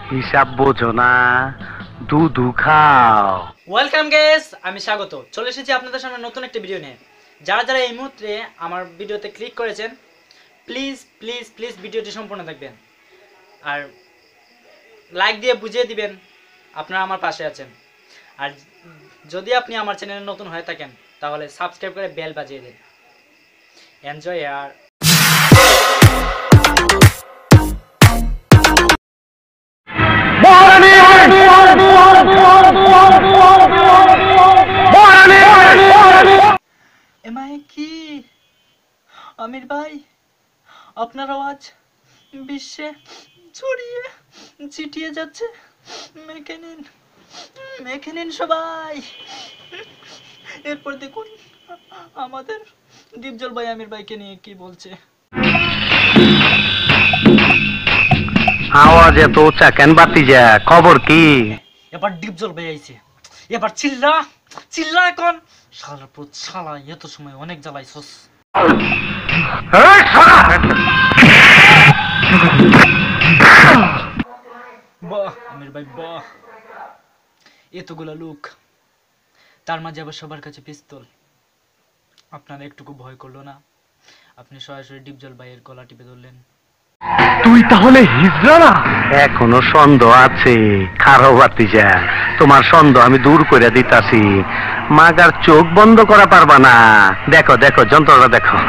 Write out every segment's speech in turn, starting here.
হিসাব বোঝো না, দুধু খাও। ওয়েলকাম গাইস, আমি স্বাগত। চলে এসেছি আপনাদের সামনে নতুন একটা ভিডিও নিয়ে। যারা যারা এই মুহূর্তে আমার ভিডিওতে ক্লিক করেছেন, প্লিজ প্লিজ প্লিজ ভিডিওটি সম্পূর্ণ দেখবেন আর লাইক দিয়ে বুঝিয়ে দিবেন আপনারা আমার পাশে আছেন। আর যদি আপনি আমার চ্যানেলে নতুন হয়ে থাকেন তাহলে সাবস্ক্রাইব করে বেল বাজিয়ে দিন। এনজয় আর কি আমির ভাই, আপনার আওয়াজ বিশ্বে ছড়িয়ে ছিটিয়ে যাচ্ছে। মেখে নিন সবাই। এরপর দেখুন আমাদের দীপজল ভাই আমির ভাইকে নিয়ে কি বলছে। আওয়াজ এত উঁচা কেন বাতি যা, খবর কি? এবার দীপজল ভাই আইছে, এবার চিল্লা চিল্লা এখন। শালার পুত শালা, এত সময় অনেক জ্বালাইছস। বাহ আমির ভাই বাহ, এতগুলা লোক, তার মাঝে আবার সবার কাছে পিস্তল। আপনারা একটুকু ভয় করলো না? আপনি সরাসরি দীপজল ভাইয়ের গলা টিপে ধরলেন। তুই তাহলে হিজড়া না? এখনো সন্দেহ আছে, খারো বাতি যা, তোমার সন্দেহ আমি দূর করে দিতাছি। মাগার চোখ বন্ধ করা পারবা না। দেখো দেখো যন্ত্রটা দেখো।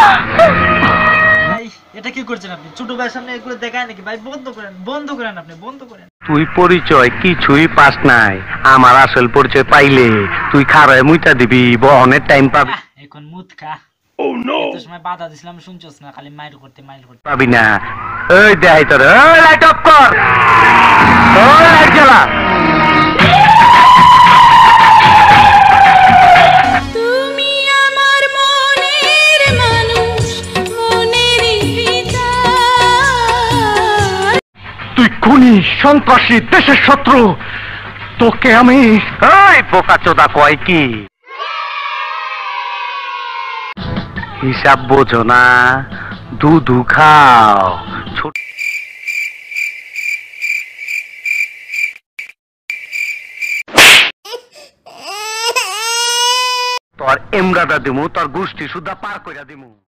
ভাই এটা কি করছেন আপনি? ছোট ভাইয়ের সামনে এগুলো দেখায় নাকি ভাই? বন্ধ করেন, বন্ধ করেন, আপনি বন্ধ করেন। তুই পরিচয় কিছুই পাস নাই, আমার আসল পরিচয় পাইলে তুই খারায় মুইটা দিবি, বহনের টাইম পাবি। এখন মুত খা। এত সময় বাধা দিছিলাম, শুনছস না? খালি মাইর করতে পাবি না। ওই দেখাই তোর, ওই লাইট অফ কর, ওই লাইট জ্বালা। তুই খুনি, সন্ত্রাসী, দেশের শত্রু, তোকে আমি। এই বোকাচোদা কয় কি? হিসাব বোঝো না, দুধু খাও। তোর এমরাটা দিমু, তোর গোষ্ঠী সুদ্ধা পার কইরা দিমু।